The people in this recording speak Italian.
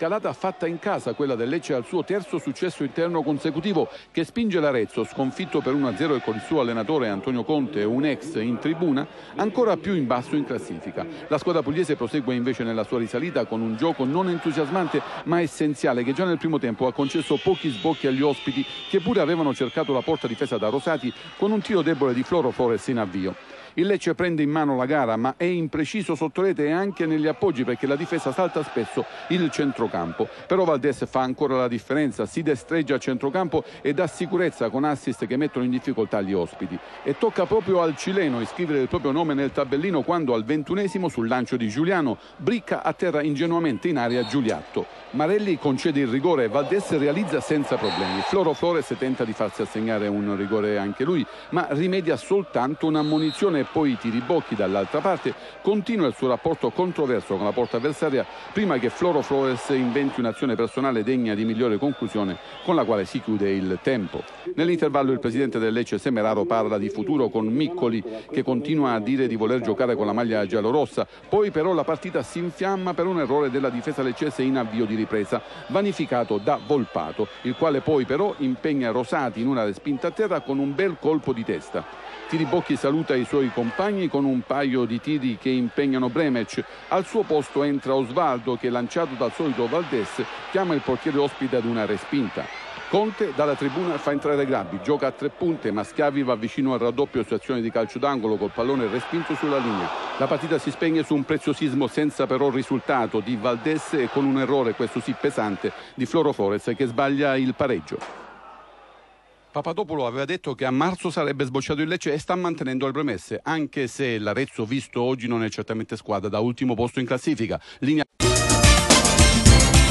scalata fatta in casa quella del Lecce al suo terzo successo interno consecutivo, che spinge l'Arezzo, sconfitto per 1-0 e con il suo allenatore Antonio Conte, un ex in tribuna, ancora più in basso in classifica. La squadra pugliese prosegue invece nella sua risalita con un gioco non entusiasmante ma essenziale, che già nel primo tempo ha concesso pochi sbocchi agli ospiti, che pure avevano cercato la porta difesa da Rosati con un tiro debole di Floro Flores in avvio. Il Lecce prende in mano la gara, ma è impreciso sotto rete e anche negli appoggi, perché la difesa salta spesso il centrocampo. Però Valdés fa ancora la differenza, si destreggia a centrocampo e dà sicurezza con assist che mettono in difficoltà gli ospiti. E tocca proprio al cileno iscrivere il proprio nome nel tabellino quando al 21esimo, sul lancio di Giuliano, Bricca atterra ingenuamente in area Giuliatto. Marelli concede il rigore e Valdés realizza senza problemi. Floro Flores tenta di farsi assegnare un rigore anche lui, ma rimedia soltanto un'ammonizione, e poi Tiribocchi dall'altra parte continua il suo rapporto controverso con la porta avversaria prima che Floro Flores inventi un'azione personale degna di migliore conclusione, con la quale si chiude il tempo. Nell'intervallo il presidente del Lecce Semeraro parla di futuro con Miccoli, che continua a dire di voler giocare con la maglia giallorossa. Poi però la partita si infiamma per un errore della difesa leccese in avvio di ripresa, vanificato da Volpato, il quale poi però impegna Rosati in una respinta a terra con un bel colpo di testa. Tiribocchi saluta i suoi compagni con un paio di tiri che impegnano Bremec. Al suo posto entra Osvaldo, che, lanciato dal solito Valdés, chiama il portiere ospite ad una respinta. Conte dalla tribuna fa entrare Grabbi, gioca a 3 punte, ma Schiavi va vicino al raddoppio su azione di calcio d'angolo col pallone respinto sulla linea. La partita si spegne su un preziosismo senza però risultato di Valdés e con un errore, questo sì pesante, di Floro Flores, che sbaglia il pareggio. Papadopoulou aveva detto che a marzo sarebbe sbocciato il Lecce e sta mantenendo le promesse, anche se l'Arezzo visto oggi non è certamente squadra da ultimo posto in classifica. Linea